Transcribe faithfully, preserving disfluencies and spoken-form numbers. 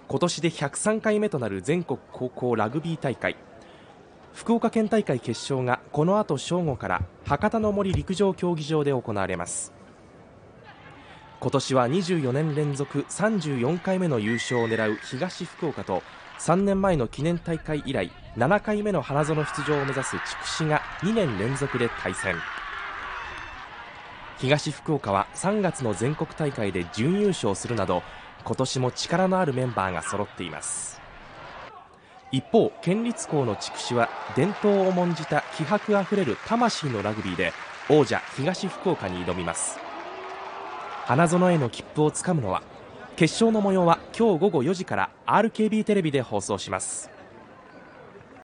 今年でひゃくさんかいめとなる全国高校ラグビー大会。福岡県大会決勝がこの後正午から博多の森陸上競技場で行われます。今年はにじゅうよねん連続さんじゅうよんかいめの優勝を狙う東福岡と、さんねんまえの記念大会以来ななかいめの花園出場を目指す筑紫がにねん連続で対戦。東福岡はさんがつの全国大会で準優勝するなど、今年も力のあるメンバーが揃っています。一方、県立校の筑紫は伝統を重んじた気迫あふれる魂のラグビーで王者東福岡に挑みます。花園への切符をつかむのは。決勝の模様は今日午後よじから アールケービー テレビで放送します。